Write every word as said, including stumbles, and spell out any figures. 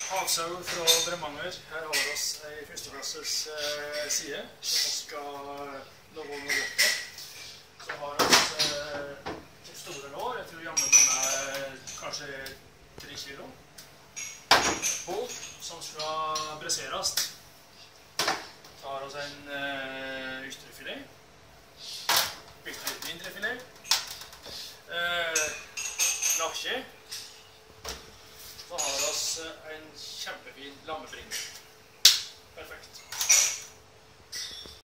Havsau fra Bremanger. Her har vi oss en førsteklasses eh, side som vi skal lage noe godt på. Så har vi eh, store lår. Jeg tror jammen den er kanskje tre kilo. Bål som skal bresseres. Tar oss en eh, ysterfilet. Bitte litt mindre filet. Eh, Lakke. Så har vi oss en kjempefin lammebring. Perfekt.